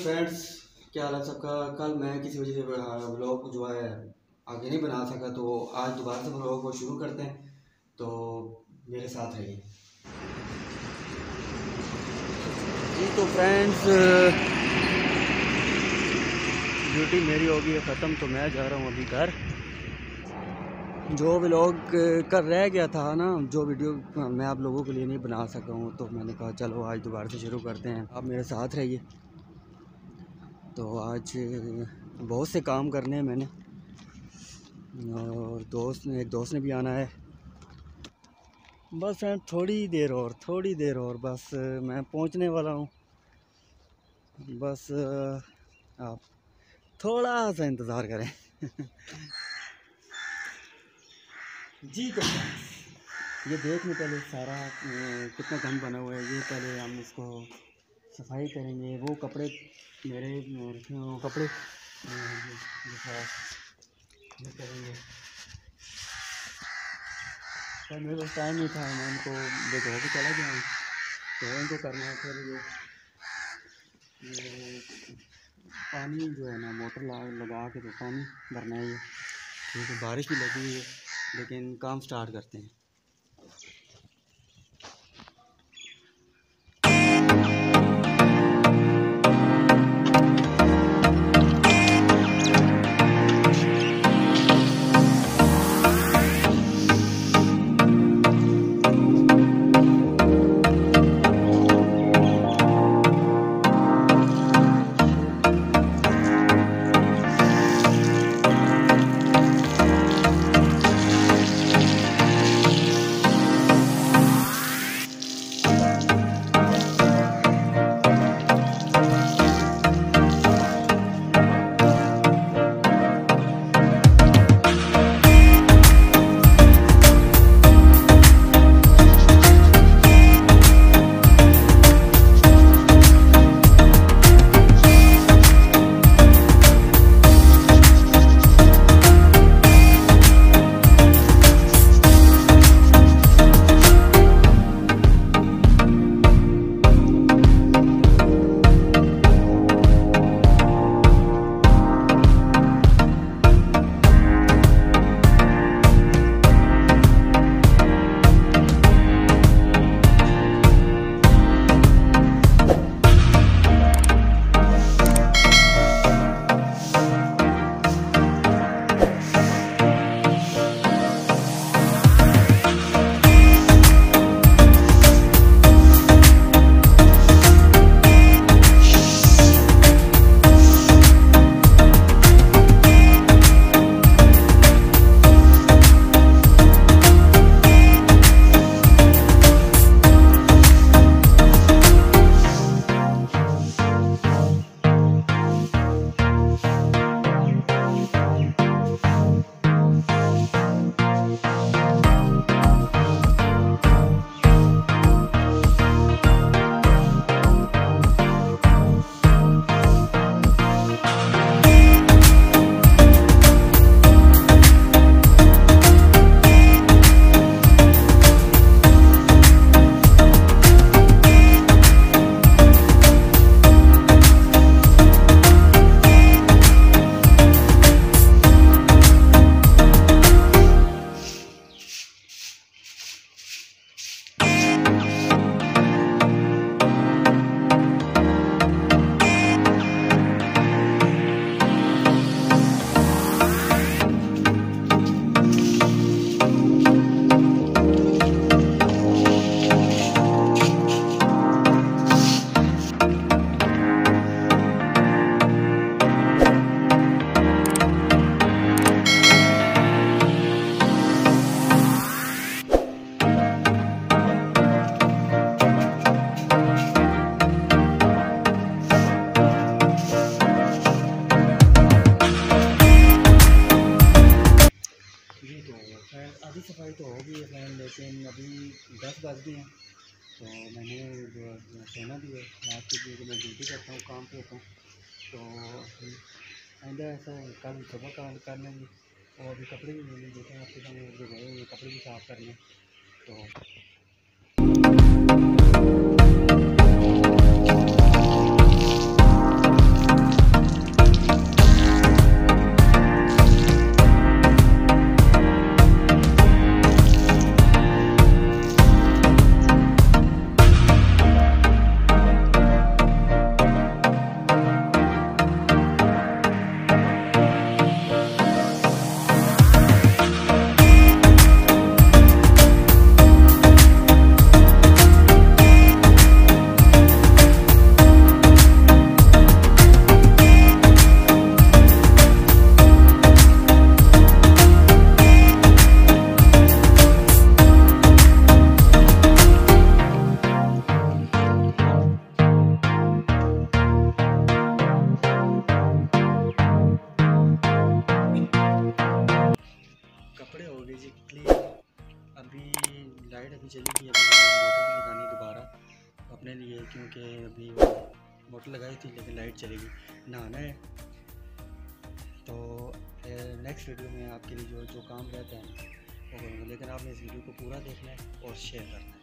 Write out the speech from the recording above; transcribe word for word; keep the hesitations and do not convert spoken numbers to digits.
Friends, क्या हाल है सबका। कल मैं किसी वजह से व्लॉग जो है आगे नहीं बना सका, तो आज दोबारा से व्लॉग को शुरू करते हैं, तो मेरे साथ रहिए जी। तो फ्रेंड्स, ड्यूटी मेरी होगी है ख़त्म, तो मैं जा रहा हूँ अभी घर। जो व्लॉग कर रह गया था ना, जो वीडियो मैं आप लोगों के लिए नहीं बना सका हूँ, तो मैंने कहा चलो आज दोबारा से शुरू करते हैं, आप मेरे साथ रहिए। तो आज बहुत से काम करने हैं मैंने, और दोस्त ने एक दोस्त ने भी आना है। बस फ्रेंड थोड़ी देर और थोड़ी देर और बस मैं पहुंचने वाला हूं। बस आप थोड़ा सा इंतज़ार करें जी। तो ये देख लो पहले सारा कितना गंद बना हुआ है, ये पहले हम इसको सफाई करेंगे। वो कपड़े मेरे वो कपड़े ये करेंगे, पर मेरे पास टाइम नहीं था, मैं इनको देखो के चला गया हूँ, तो इनको करना है। फिर ये, ये पानी जो है ना, मोटर लगा के तो पानी भरना है ये, क्योंकि बारिश भी लगी हुई है। लेकिन काम स्टार्ट करते हैं। आधी सफाई तो होगी है फ्रेंड, लेकिन अभी दस बज गए हैं, तो मैंने जो सोना भी है रात के लिए, मैं ड्यूटी करता हूँ, काम पे होता हूँ, तो आइंदा ऐसा कल सुबह का कर लेंगे। और अभी कपड़े भी मैंने देखे हैं आपके सामने जो गए हुए कपड़े भी साफ़ करने, तो लाइट अभी चली गई, अभी मैंने मोटर भी लगानी है दोबारा अपने लिए, क्योंकि अभी वो मोटर लगाई थी लेकिन लाइट चली गई। नहाना है तो नेक्स्ट वीडियो में आपके लिए जो जो काम रहता है वो करूँगा, लेकिन आपने इस वीडियो को पूरा देखना है और शेयर करना है।